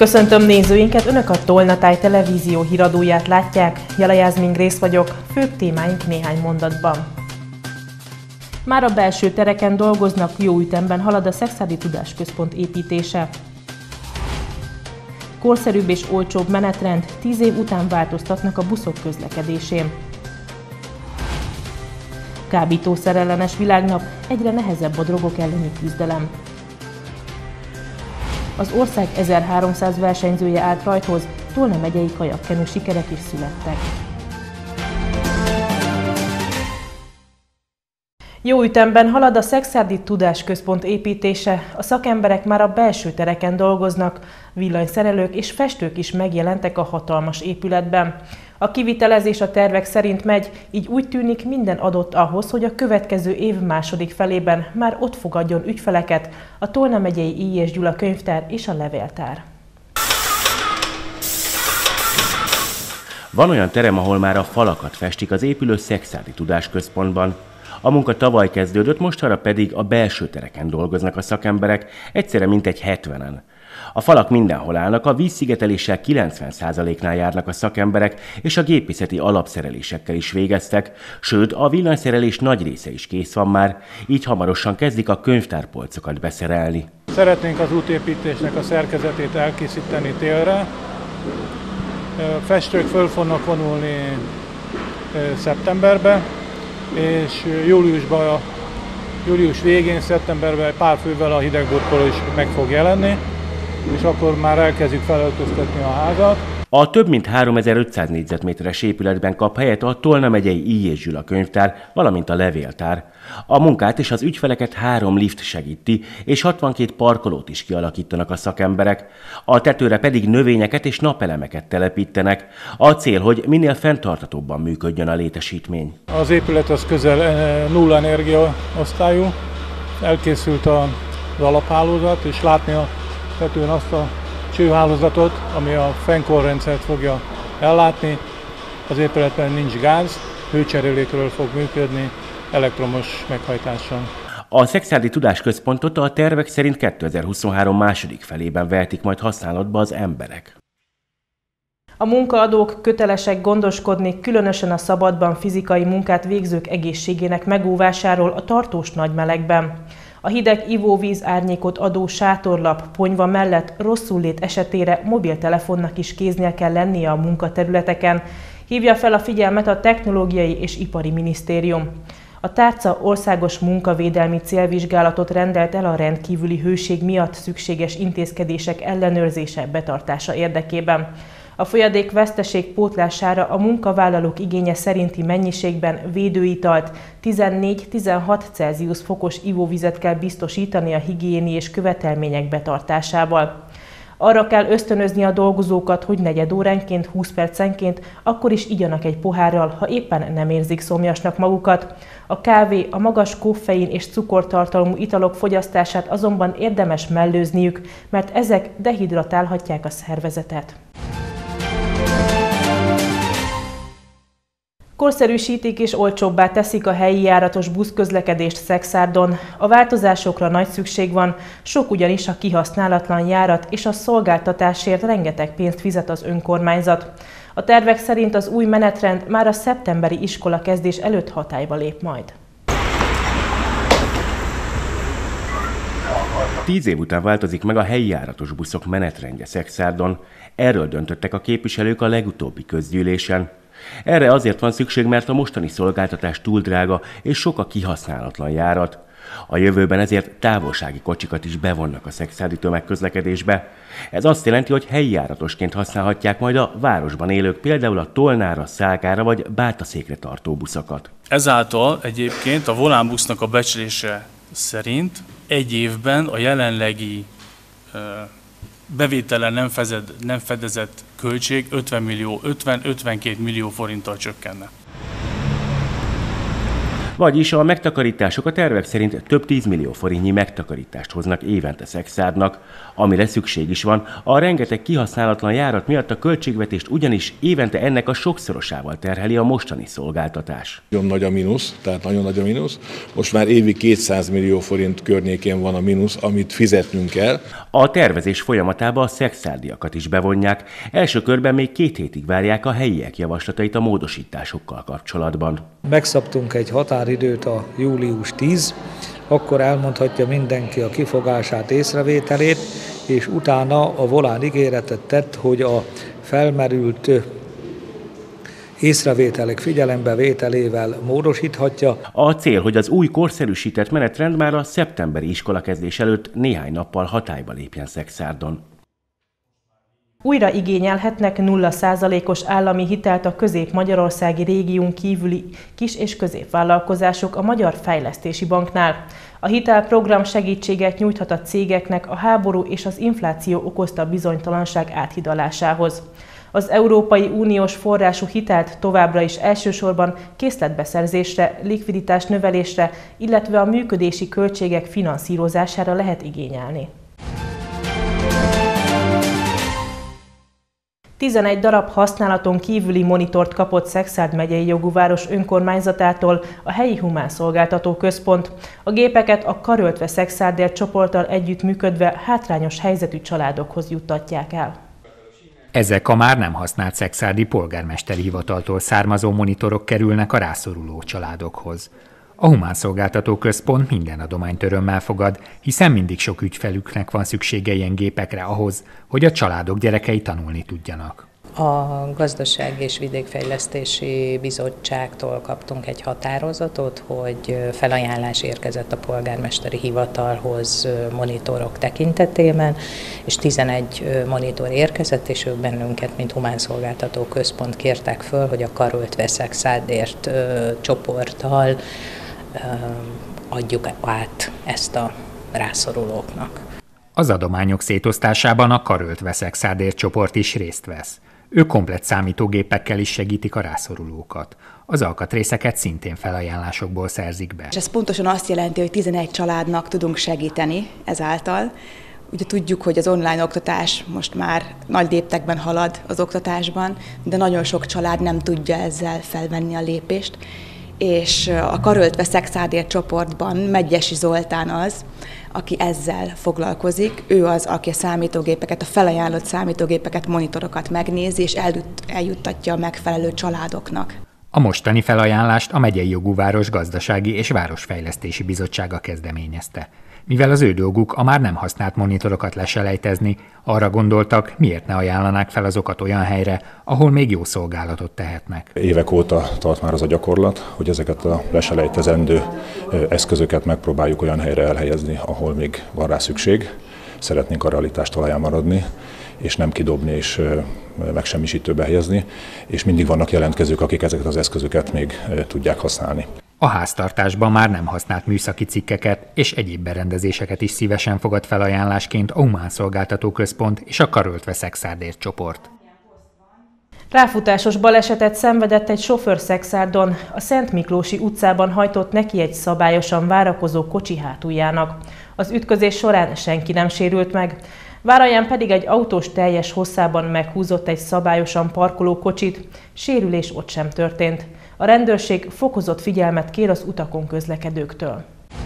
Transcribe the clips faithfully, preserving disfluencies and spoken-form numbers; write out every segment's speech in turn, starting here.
Köszöntöm nézőinket, Önök a Tolna Táj televízió híradóját látják. Jala Jászmin Grész vagyok, főbb témáink néhány mondatban. Már a belső tereken dolgoznak, jó ütemben halad a Szekszárdi Tudásközpont építése. Korszerűbb és olcsóbb menetrend, tíz év után változtatnak a buszok közlekedésén. Kábítószerellenes világnap, egyre nehezebb a drogok elleni küzdelem. Az ország ezerháromszáz versenyzője állt rajthoz, Tolna megyei kajakkenu sikerek is születtek. Jó ütemben halad a Szekszárdi Tudásközpont építése, a szakemberek már a belső tereken dolgoznak, villanyszerelők és festők is megjelentek a hatalmas épületben. A kivitelezés a tervek szerint megy, így úgy tűnik, minden adott ahhoz, hogy a következő év második felében már ott fogadjon ügyfeleket a Tolna megyei I. és Gyula könyvtár és a levéltár. Van olyan terem, ahol már a falakat festik az épülő Szekszárdi Tudásközpontban. A munka tavaly kezdődött, mostanra pedig a belső tereken dolgoznak a szakemberek, egyszerre mintegy hetvenen. A falak mindenhol állnak, a vízszigeteléssel kilencven százaléknál járnak a szakemberek, és a gépészeti alapszerelésekkel is végeztek, sőt a villanyszerelés nagy része is kész van már, így hamarosan kezdik a könyvtárpolcokat beszerelni. Szeretnénk az útépítésnek a szerkezetét elkészíteni télre. Festők föl fognak vonulni szeptemberbe, és júliusban, július végén, szeptemberben pár fővel a hidegburkoló is meg fog jelenni, és akkor már elkezdjük felöltöztetni a házat. A több mint háromezer-ötszáz négyzetméteres épületben kap helyet a Tolna megyei I. és Gyula könyvtár, valamint a levéltár. A munkát és az ügyfeleket három lift segíti, és hatvankét parkolót is kialakítanak a szakemberek. A tetőre pedig növényeket és napelemeket telepítenek. A cél, hogy minél fenntarthatóbban működjön a létesítmény. Az épület az közel nulla energia osztályú, elkészült az alaphálózat, és látni a tetőn azt a csőhálózatot, ami a fennkorrendszert fogja ellátni. Az épületben nincs gáz, hőcserélékről fog működni, elektromos meghajtással. A Szekszárdi Tudásközpontot a tervek szerint kétezer-huszonhárom második felében vehetik majd használatba az emberek. A munkaadók kötelesek gondoskodni különösen a szabadban fizikai munkát végzők egészségének megóvásáról a tartós nagy melegben. A hideg ivóvíz árnyékot adó sátorlap, ponyva mellett rosszullét esetére mobiltelefonnak is kéznél kell lennie a munkaterületeken, hívja fel a figyelmet a Technológiai és Ipari Minisztérium. A tárca országos munkavédelmi célvizsgálatot rendelt el a rendkívüli hőség miatt szükséges intézkedések ellenőrzése betartása érdekében. A folyadék veszteség pótlására a munkavállalók igénye szerinti mennyiségben védőitalt, tizennégy-tizenhat Celsius fokos ivóvizet kell biztosítani a higiéni és követelmények betartásával. Arra kell ösztönözni a dolgozókat, hogy negyedóránként, húsz percenként akkor is igyanak egy pohárral, ha éppen nem érzik szomjasnak magukat. A kávé, a magas koffein és cukortartalmú italok fogyasztását azonban érdemes mellőzniük, mert ezek dehidratálhatják a szervezetet. Korszerűsítik és olcsóbbá teszik a helyi járatos buszközlekedést Szekszárdon. A változásokra nagy szükség van, sok ugyanis a kihasználatlan járat és a szolgáltatásért rengeteg pénzt fizet az önkormányzat. A tervek szerint az új menetrend már a szeptemberi iskolakezdés előtt hatályba lép majd. Tíz év után változik meg a helyi járatos buszok menetrendje Szekszárdon. Erről döntöttek a képviselők a legutóbbi közgyűlésen. Erre azért van szükség, mert a mostani szolgáltatás túl drága és sok a kihasználatlan járat. A jövőben ezért távolsági kocsikat is bevonnak a szekszárdi tömegközlekedésbe. Ez azt jelenti, hogy helyi járatosként használhatják majd a városban élők például a Tolnára, Szálkára vagy Bátaszékre tartó buszokat. Ezáltal egyébként a volánbusznak a becslése szerint egy évben a jelenlegi bevételen nem, fezed, nem fedezett költség ötven millió, ötven-ötvenkét millió forinttal csökkenne. Vagyis a megtakarítások a tervek szerint több tízmillió forintnyi megtakarítást hoznak évente Szexárdnak, amire szükség is van. A rengeteg kihasználatlan járat miatt a költségvetést ugyanis évente ennek a sokszorosával terheli a mostani szolgáltatás. Nagyon nagy a mínusz, tehát nagyon nagy a mínusz. Most már évi kétszáz millió forint környékén van a mínusz, amit fizetnünk kell. A tervezés folyamatába a szexárdiakat is bevonják. Első körben még két hétig várják a helyiek javaslatait a módosításokkal kapcsolatban. Megszabtunk egy határidőt, a július tíz, akkor elmondhatja mindenki a kifogását, észrevételét, és utána a Volán ígéretet tett, hogy a felmerült észrevételek figyelembevételével módosíthatja. A cél, hogy az új korszerűsített menetrend már a szeptemberi iskolakezdés előtt néhány nappal hatályba lépjen Szexárdon. Újra igényelhetnek nulla százalékos állami hitelt a közép-magyarországi régión kívüli kis- és középvállalkozások a Magyar Fejlesztési Banknál. A hitelprogram segítséget nyújthat a cégeknek a háború és az infláció okozta bizonytalanság áthidalásához. Az Európai Uniós forrású hitelt továbbra is elsősorban készletbeszerzésre, likviditás növelésre, illetve a működési költségek finanszírozására lehet igényelni. tizenegy darab használaton kívüli monitort kapott Szekszárd megyei jogú város önkormányzatától a helyi humán szolgáltató központ. A gépeket a Karöltve Szexárdért csoporttal együttműködve hátrányos helyzetű családokhoz juttatják el. Ezek a már nem használt szexárdi polgármesteri hivataltól származó monitorok kerülnek a rászoruló családokhoz. A Humán Szolgáltató Központ minden adományt örömmel fogad, hiszen mindig sok ügyfelüknek van szüksége ilyen gépekre ahhoz, hogy a családok gyerekei tanulni tudjanak. A Gazdaság és Vidékfejlesztési Bizottságtól kaptunk egy határozatot, hogy felajánlás érkezett a polgármesteri hivatalhoz monitorok tekintetében, és tizenegy monitor érkezett, és ők bennünket, mint Humán Szolgáltató Központ kértek föl, hogy a Karöltve Szexárdért csoporttal adjuk át ezt a rászorulóknak. Az adományok szétosztásában a Karöltve Szexárdért csoport is részt vesz. Ők komplett számítógépekkel is segítik a rászorulókat. Az alkatrészeket szintén felajánlásokból szerzik be. És ez pontosan azt jelenti, hogy tizenegy családnak tudunk segíteni ezáltal. Ugye tudjuk, hogy az online oktatás most már nagy léptekben halad az oktatásban, de nagyon sok család nem tudja ezzel felvenni a lépést. És a Karöltve Szexárdért csoportban Medgyessy Zoltán az, aki ezzel foglalkozik. Ő az, aki a számítógépeket, a felajánlott számítógépeket, monitorokat megnézi, és eljuttatja a megfelelő családoknak. A mostani felajánlást a Megyei Jogú Város Gazdasági és Városfejlesztési Bizottsága kezdeményezte. Mivel az ő dolguk a már nem használt monitorokat leselejtezni, arra gondoltak, miért ne ajánlanák fel azokat olyan helyre, ahol még jó szolgálatot tehetnek. Évek óta tart már az a gyakorlat, hogy ezeket a leselejtezendő eszközöket megpróbáljuk olyan helyre elhelyezni, ahol még van rá szükség. Szeretnénk a realitás talaján maradni, és nem kidobni és megsemmisítőbe helyezni, és mindig vannak jelentkezők, akik ezeket az eszközöket még tudják használni. A háztartásban már nem használt műszaki cikkeket és egyéb berendezéseket is szívesen fogad felajánlásként a Humán Szolgáltató Központ és a Karöltve Szexárdért csoport. Ráfutásos balesetet szenvedett egy sofőr Szexárdon. A Szent Miklósi utcában hajtott neki egy szabályosan várakozó kocsi hátuljának. Az ütközés során senki nem sérült meg. Váralján pedig egy autós teljes hosszában meghúzott egy szabályosan parkoló kocsit. Sérülés ott sem történt. A rendőrség fokozott figyelmet kér az utakon közlekedőktől.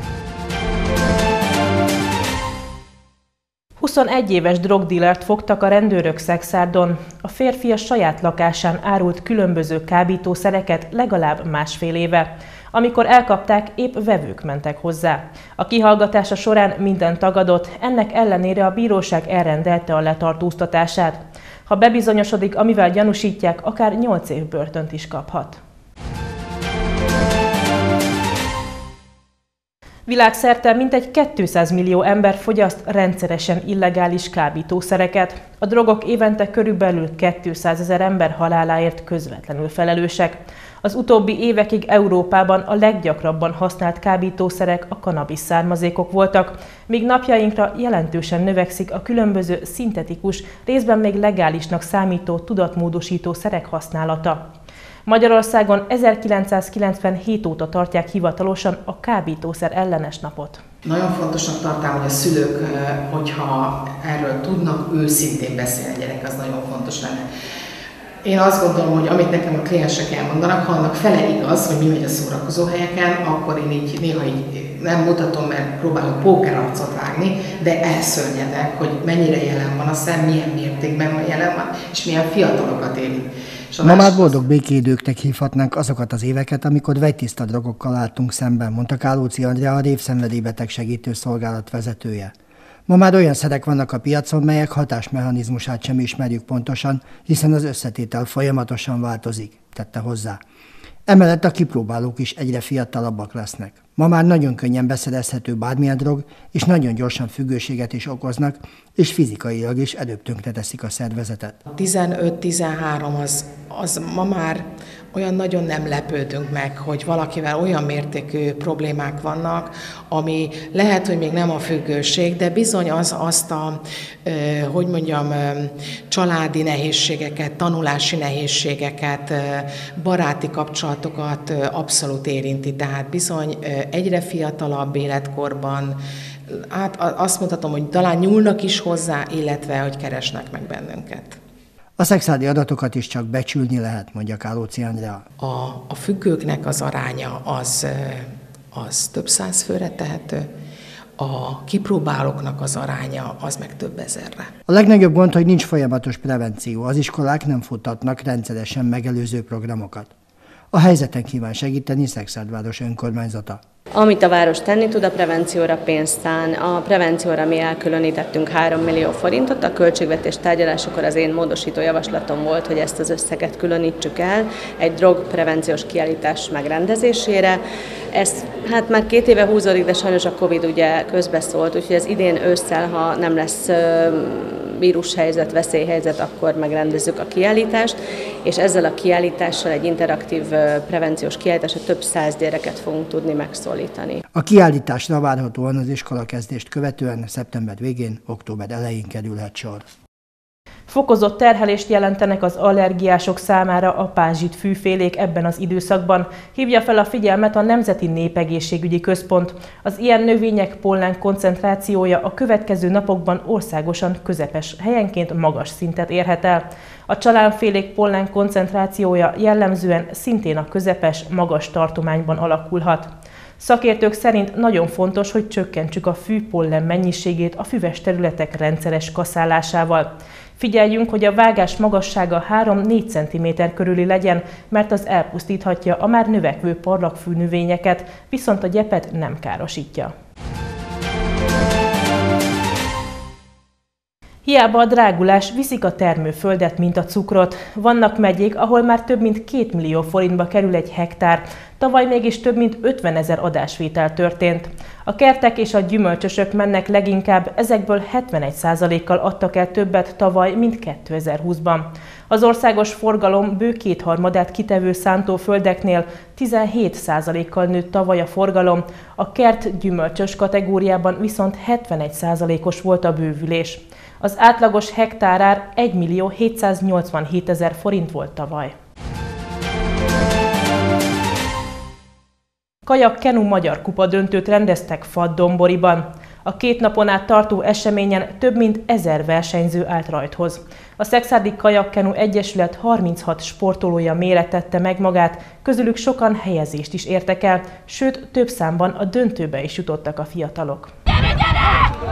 huszonegy éves drogdílert fogtak a rendőrök Szexárdon. A férfi a saját lakásán árult különböző kábítószereket legalább másfél éve. Amikor elkapták, épp vevők mentek hozzá. A kihallgatása során minden tagadott, ennek ellenére a bíróság elrendelte a letartóztatását. Ha bebizonyosodik, amivel gyanúsítják, akár nyolc év börtönt is kaphat. Világszerte mintegy kétszáz millió ember fogyaszt rendszeresen illegális kábítószereket. A drogok évente körülbelül kétszázezer ember haláláért közvetlenül felelősek. Az utóbbi évekig Európában a leggyakrabban használt kábítószerek a kannabisz származékok voltak, míg napjainkra jelentősen növekszik a különböző szintetikus, részben még legálisnak számító tudatmódosító szerek használata. Magyarországon ezerkilencszázkilencvenhét óta tartják hivatalosan a kábítószer ellenes napot. Nagyon fontosnak tartám, hogy a szülők, hogyha erről tudnak, őszintén beszélni a gyerek, az nagyon fontos lenne. Én azt gondolom, hogy amit nekem a kliensek elmondanak, ha annak fele igaz, hogy mi megy a szórakozóhelyeken, akkor én így néha így nem mutatom, mert próbálok pókerarcot vágni, de elszörnyedek, hogy mennyire jelen van a szem, milyen mértékben van jelen van, és milyen fiatalokat érint. Ma már boldog békéidőknek hívhatnánk azokat az éveket, amikor vegytiszta drogokkal álltunk szemben, mondta Kálóci Andrea, a révszenvedélybeteg segítő szolgálat vezetője. Ma már olyan szerek vannak a piacon, melyek hatásmechanizmusát sem ismerjük pontosan, hiszen az összetétel folyamatosan változik, tette hozzá. Emellett a kipróbálók is egyre fiatalabbak lesznek. Ma már nagyon könnyen beszerezhető bármilyen drog, és nagyon gyorsan függőséget is okoznak, és fizikailag is előbb tönkreteszik a szervezetet. tizenöt-tizenhárom az, az ma már olyan nagyon nem lepődünk meg, hogy valakivel olyan mértékű problémák vannak, ami lehet, hogy még nem a függőség, de bizony az azt a, hogy mondjam, családi nehézségeket, tanulási nehézségeket, baráti kapcsolatokat abszolút érinti. Tehát bizony egyre fiatalabb életkorban, hát azt mondhatom, hogy talán nyúlnak is hozzá, illetve hogy keresnek meg bennünket. A szexuális adatokat is csak becsülni lehet, mondja Kálóci Andrea. A, a függőknek az aránya az, az több száz főre tehető, a kipróbálóknak az aránya az meg több ezerre. A legnagyobb gond, hogy nincs folyamatos prevenció, az iskolák nem futtatnak rendszeresen megelőző programokat. A helyzeten kíván segíteni Szekszárd önkormányzata. Amit a város tenni tud, a prevencióra pénzt szán. A prevencióra mi elkülönítettünk három millió forintot, a költségvetés tárgyalásakor az én módosító javaslatom volt, hogy ezt az összeget különítsük el egy drogprevenciós kiállítás megrendezésére. Ez hát már két éve húzódik, de sajnos a Covid ugye közbeszólt, úgyhogy ez idén ősszel, ha nem lesz vírushelyzet, veszélyhelyzet, akkor megrendezzük a kiállítást, és ezzel a kiállítással egy interaktív prevenciós kiállításra több száz gyereket fogunk tudni megszólítani. A kiállításra várhatóan az iskolakezdést követően szeptember végén, október elején kerülhet sor. Fokozott terhelést jelentenek az allergiások számára a pázsit fűfélék ebben az időszakban, hívja fel a figyelmet a Nemzeti Népegészségügyi Központ. Az ilyen növények pollen koncentrációja a következő napokban országosan közepes, helyenként magas szintet érhet el. A csalánfélék pollen koncentrációja jellemzően szintén a közepes, magas tartományban alakulhat. Szakértők szerint nagyon fontos, hogy csökkentsük a fűpollen mennyiségét a füves területek rendszeres kaszálásával. Figyeljünk, hogy a vágás magassága három-négy centiméter körüli legyen, mert az elpusztíthatja a már növekvő parlagfű növényeket, viszont a gyepet nem károsítja. Hiába a drágulás, viszik a termőföldet, mint a cukrot. Vannak megyék, ahol már több mint két millió forintba kerül egy hektár. Tavaly mégis több mint ötvenezer adásvétel történt. A kertek és a gyümölcsösök mennek leginkább, ezekből hetvenegy százalékkal adtak el többet tavaly, mint kétezer-húszban. Az országos forgalom bő kétharmadát kitevő szántóföldeknél tizenhét százalékkal nőtt tavaly a forgalom, a kert-gyümölcsös kategóriában viszont hetvenegy százalékos volt a bővülés. Az átlagos hektárár egymillió hétszáznyolcvanhétezer forint volt tavaly. Kajak-kenu magyar kupa döntőt rendeztek Faddonboriban. A két napon át tartó eseményen több mint ezer versenyző állt rajthoz. A Szekszárdi Kajak-kenu Egyesület harminchat sportolója mérettette meg magát, közülük sokan helyezést is értek el, sőt több számban a döntőbe is jutottak a fiatalok. Gyere, gyere!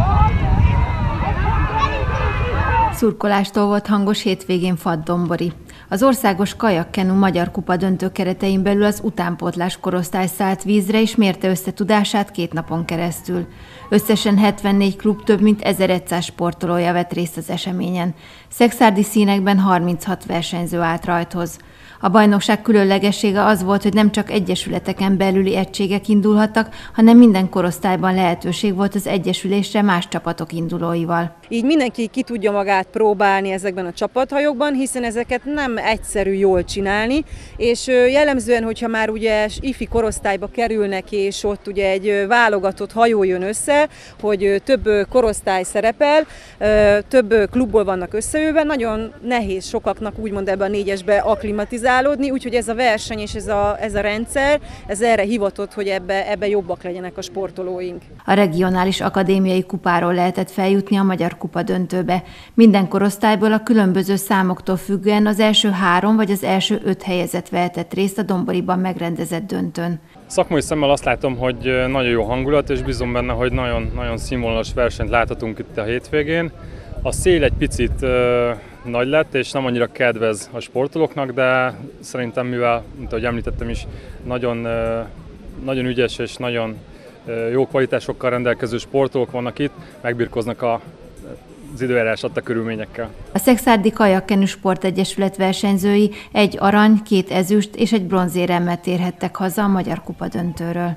Szurkolástól volt hangos hétvégén Faddonbori. Az országos kajak-kenu magyar kupa döntő keretein belül az utánpótlás korosztály szállt vízre és mérte összetudását két napon keresztül. Összesen hetvennégy klub több mint ezerszáz sportolója vett részt az eseményen. Szekszárdi színekben harminchat versenyző állt rajthoz. A bajnokság különlegessége az volt, hogy nem csak egyesületeken belüli egységek indulhattak, hanem minden korosztályban lehetőség volt az egyesülésre más csapatok indulóival. Így mindenki ki tudja magát próbálni ezekben a csapathajókban, hiszen ezeket nem egyszerű jól csinálni, és jellemzően, hogyha már ugye ifi korosztályba kerülnek, és ott ugye egy válogatott hajó jön össze, hogy több korosztály szerepel, több klubból vannak összeülve, nagyon nehéz sokaknak úgymond ebbe a négyesbe akklimatizálódni, úgyhogy ez a verseny és ez a, ez a rendszer, ez erre hivatott, hogy ebbe, ebbe jobbak legyenek a sportolóink. A regionális akadémiai kupáról lehetett feljutni a Magyar Kupa döntőbe. Minden korosztályból a különböző számoktól függően az első három vagy az első öt helyezett vehetett részt a Domboriban megrendezett döntőn. Szakmai szemmel azt látom, hogy nagyon jó hangulat, és bízom benne, hogy nagyon, nagyon színvonalas versenyt láthatunk itt a hétvégén. A szél egy picit uh, nagy lett, és nem annyira kedvez a sportolóknak, de szerintem, mivel, mint ahogy említettem is, nagyon, uh, nagyon ügyes és nagyon uh, jó kvalitásokkal rendelkező sportolók vannak itt, megbirkóznak a az időjárás adta körülményekkel. A Szekszárdi Kajakkenu Sportegyesület versenyzői egy arany, két ezüst és egy bronzéremmel térhettek haza a Magyar Kupa döntőről.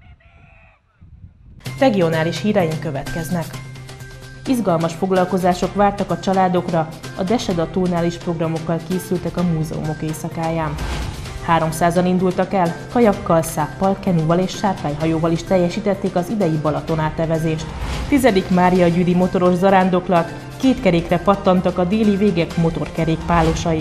Regionális híreink következnek. Izgalmas foglalkozások vártak a családokra, a Deseda tónál is programokkal készültek a múzeumok éjszakáján. háromszázan indultak el, kajakkal, száppal, kenuval és sárkányhajóval is teljesítették az idei Balaton átevezést. Tizedik Mária Gyüri motoros zarándoklat, két kerékre pattantak a déli végek motorkerékpálosai.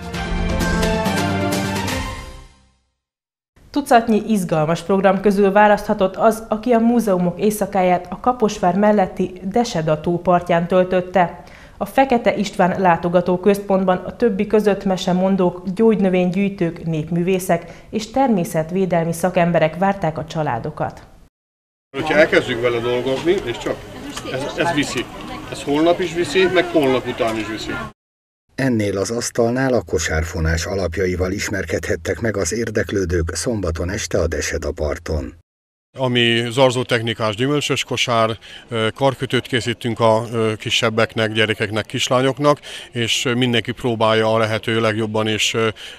Tucatnyi izgalmas program közül választhatott az, aki a múzeumok éjszakáját a Kaposvár melletti Deseda tó partján töltötte. A Fekete István látogatóközpontban a többi között mesemondók, gyógynövénygyűjtők, népművészek és természetvédelmi szakemberek várták a családokat. Ha elkezdjük vele dolgozni, és csak ez, ez viszi. Ez holnap is viszi, meg holnap után is viszi. Ennél az asztalnál a kosárfonás alapjaival ismerkedhettek meg az érdeklődők szombaton este a Deseda parton. Ami zarzótechnikás gyümölcsös kosár, karkötőt készítünk a kisebbeknek, gyerekeknek, kislányoknak, és mindenki próbálja a lehető legjobban is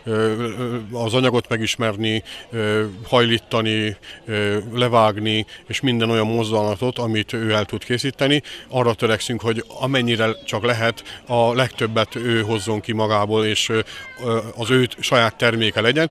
az anyagot megismerni, hajlítani, levágni, és minden olyan mozdulatot, amit ő el tud készíteni. Arra törekszünk, hogy amennyire csak lehet, a legtöbbet ő hozzon ki magából, és az ő saját terméke legyen.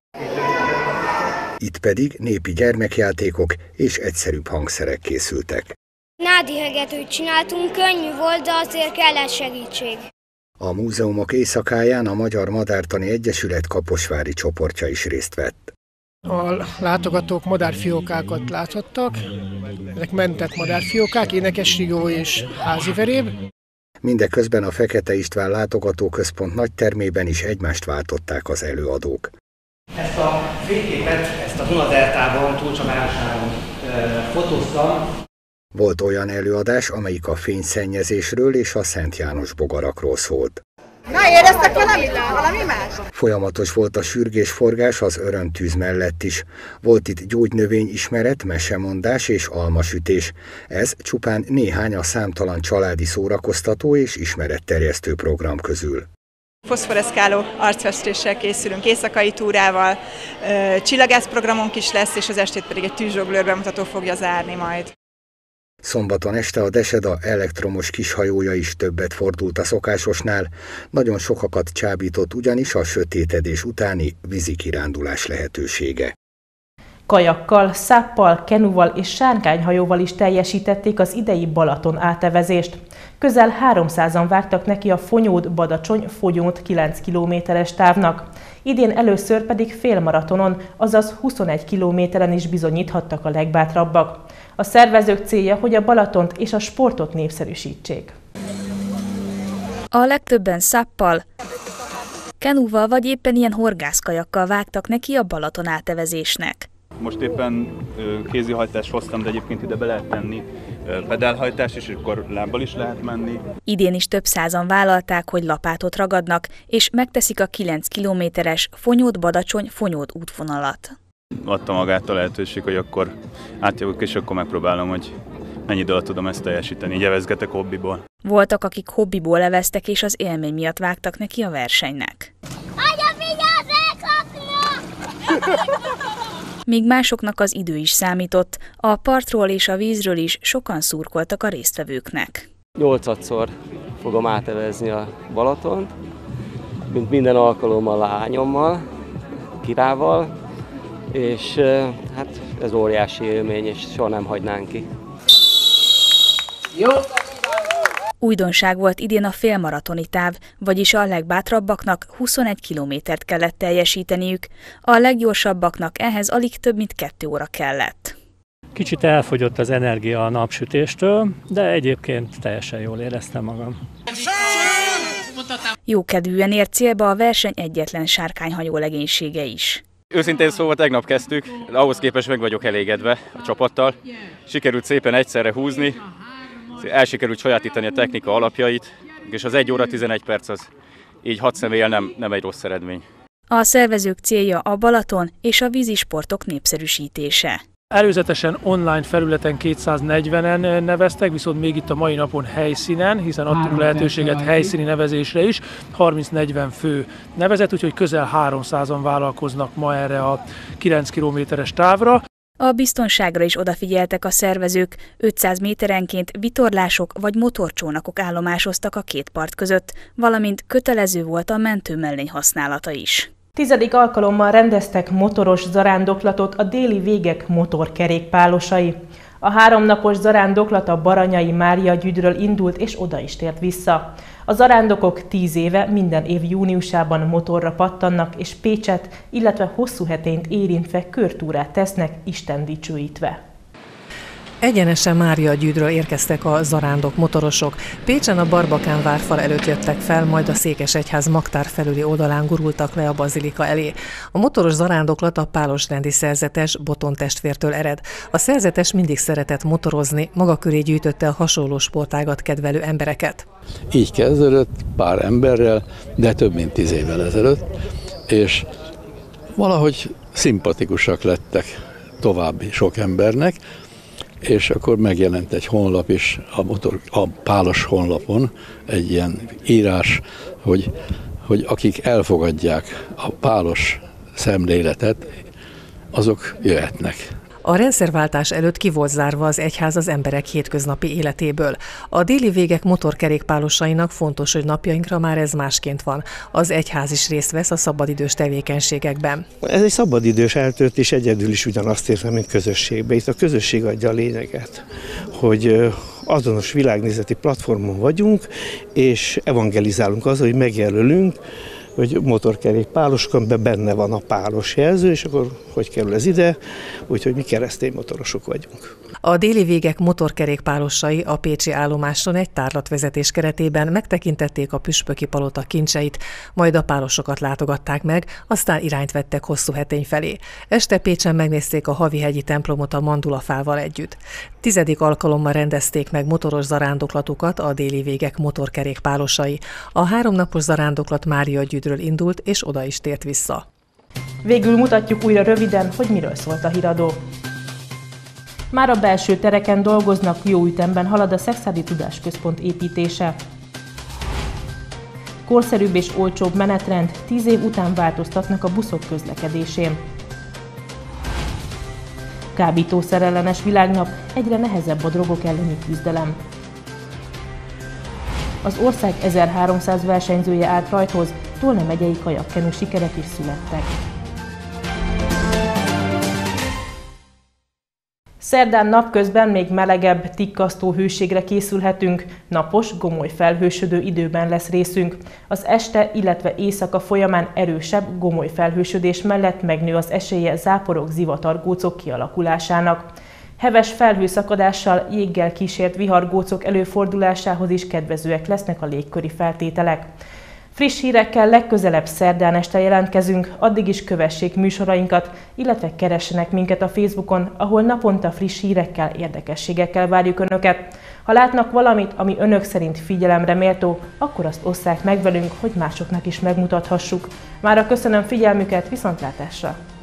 Itt pedig népi gyermekjátékok és egyszerűbb hangszerek készültek. Nádihegetőt csináltunk, könnyű volt, de azért kellett segítség. A múzeumok éjszakáján a Magyar Madártani Egyesület kaposvári csoportja is részt vett. A látogatók madárfiókákat láthattak, ezek mentett madárfiókák, énekesrigó és háziveréb. Mindeközben a Fekete István látogatóközpont nagy termében is egymást váltották az előadók. Ezt a fényképet, ezt a Dunadeltában, túlcsavárásáron fotóztam. Volt olyan előadás, amelyik a fényszennyezésről és a Szent János bogarakról szólt. Na, éreztek valami, valami más? Folyamatos volt a sürgésforgás az örömtűz mellett is. Volt itt gyógynövényismeret, mesemondás és almasütés. Ez csupán néhány a számtalan családi szórakoztató és ismeretterjesztő program közül. Foszforeszkáló arcfestéssel készülünk, éjszakai túrával, csillagászprogramunk is lesz, és az estét pedig egy tűzsonglőr bemutató fogja zárni majd. Szombaton este a Deseda elektromos kishajója is többet fordult a szokásosnál, nagyon sokakat csábított ugyanis a sötétedés utáni vízikirándulás lehetősége. Kajakkal, száppal, kenuval és sárkányhajóval is teljesítették az idei Balaton átevezést. Közel háromszázan vágtak neki a Fonyód-Badacsony-Fogyód kilenc kilométeres távnak. Idén először pedig félmaratonon, azaz huszonegy kilométeren is bizonyíthattak a legbátrabbak. A szervezők célja, hogy a Balatont és a sportot népszerűsítsék. A legtöbben száppal, kenuval vagy éppen ilyen horgászkajakkal vágtak neki a Balaton átevezésnek. Most éppen kézihajtást hoztam, de egyébként ide be lehet tenni pedálhajtást, és akkor lábbal is lehet menni. Idén is több százan vállalták, hogy lapátot ragadnak, és megteszik a kilenc kilométeres Fonyód-Badacsony-Fonyód útvonalat. Adta magát a lehetőség, hogy akkor átjövök, és akkor megpróbálom, hogy mennyi idő alatt tudom ezt teljesíteni. Így evezgetek hobbiból. Voltak, akik hobbiból eveztek, és az élmény miatt vágtak neki a versenynek. Anya, vigyázz, elkapnak! Míg másoknak az idő is számított, a partról és a vízről is sokan szurkoltak a résztvevőknek. Nyolcadszor fogom átevezni a Balatont, mint minden alkalommal a lányommal, Kirával, és hát ez óriási élmény, és soha nem hagynánk ki. Jó! Újdonság volt idén a félmaratoni táv, vagyis a legbátrabbaknak huszonegy kilométert kellett teljesíteniük, a leggyorsabbaknak ehhez alig több mint kettő óra kellett. Kicsit elfogyott az energia a napsütéstől, de egyébként teljesen jól éreztem magam. Jókedvűen ért célba a verseny egyetlen sárkányhajó legénysége is. Őszintén szóval tegnap kezdtük, ahhoz képest meg vagyok elégedve a csapattal. Sikerült szépen egyszerre húzni, el sikerült sajátítani a technika alapjait, és az egy óra tizenegy perc az így hat személlyel nem, nem egy rossz eredmény. A szervezők célja a Balaton és a vízisportok népszerűsítése. Előzetesen online felületen kétszáznegyvenen neveztek, viszont még itt a mai napon helyszínen, hiszen adtunk lehetőséget helyszíni nevezésre is, harminc-negyven fő nevezett, úgyhogy közel háromszázan vállalkoznak ma erre a kilenc kilométeres távra. A biztonságra is odafigyeltek a szervezők, ötszáz méterenként vitorlások vagy motorcsónakok állomásoztak a két part között, valamint kötelező volt a mentőmellény használata is. Tizedik alkalommal rendeztek motoros zarándoklatot a Déli Végek motorkerékpálosai. A háromnapos zarándoklat a Baranyai Mária Gyüdről indult és oda is tért vissza. A zarándokok tíz éve minden év júniusában motorra pattannak és Pécset, illetve Hosszúhetényt érintve körtúrát tesznek Isten dicsőítve. Egyenesen Mária Gyűdről érkeztek a zarándok motorosok. Pécsen a Barbakán várfal előtt jöttek fel, majd a Székesegyház Magtár felüli oldalán gurultak le a bazilika elé. A motoros zarándoklat a pálosrendi szerzetes Boton testvértől ered. A szerzetes mindig szeretett motorozni, maga köré gyűjtötte a hasonló sportágat kedvelő embereket. Így kezdődött pár emberrel, de több mint tíz évvel ezelőtt, és valahogy szimpatikusak lettek további sok embernek, és akkor megjelent egy honlap is, a, motor, a pálos honlapon egy ilyen írás, hogy, hogy akik elfogadják a pálos szemléletet, azok jöhetnek. A rendszerváltás előtt ki volt zárva az egyház az emberek hétköznapi életéből. A Déli Végek motorkerékpálosainak fontos, hogy napjainkra már ez másként van. Az egyház is részt vesz a szabadidős tevékenységekben. Ez egy szabadidős eltöltés, egyedül is ugyanazt érzem, mint közösségben. Itt a közösség adja a lényeget, hogy azonos világnézeti platformon vagyunk, és evangelizálunk azzal, hogy megjelölünk, hogy motorkerékpálosokon benne van a pálos jelző, és akkor hogy kerül ez ide, úgyhogy mi keresztény motorosok vagyunk. A Déli Végek motorkerékpálosai a pécsi állomáson egy tárlatvezetés keretében megtekintették a püspöki palota kincseit, majd a pálosokat látogatták meg, aztán irányt vettek Hosszúhetény felé. Este Pécsen megnézték a Havihegyi templomot a mandulafával együtt. Tizedik alkalommal rendezték meg motoros zarándoklatukat a Déli Végek motorkerékpálosai. A háromnapos zarándoklat Mária Gyűdről indult, és oda is tért vissza. Végül mutatjuk újra röviden, hogy miről szólt a híradó. Már a belső tereken dolgoznak, jó ütemben halad a Szekszárdi Tudásközpont építése. Korszerűbb és olcsóbb menetrend, tíz év után változtatnak a buszok közlekedésén. Kábítószerellenes világnap, egyre nehezebb a drogok elleni küzdelem. Az ország ezerháromszáz versenyzője állt rajthoz, Tolna megyei kajakkenu sikerek is születtek. Szerdán napközben még melegebb, tikkasztó hőségre készülhetünk, napos, gomoly felhősödő időben lesz részünk. Az este, illetve éjszaka folyamán erősebb, gomoly felhősödés mellett megnő az esélye záporok, zivatargócok kialakulásának. Heves felhőszakadással, jéggel kísért vihargócok előfordulásához is kedvezőek lesznek a légköri feltételek. Friss hírekkel legközelebb szerdán este jelentkezünk, addig is kövessék műsorainkat, illetve keressenek minket a Facebookon, ahol naponta friss hírekkel, érdekességekkel várjuk Önöket. Ha látnak valamit, ami Önök szerint figyelemre méltó, akkor azt osszák meg velünk, hogy másoknak is megmutathassuk. Mára köszönöm figyelmüket, viszontlátásra!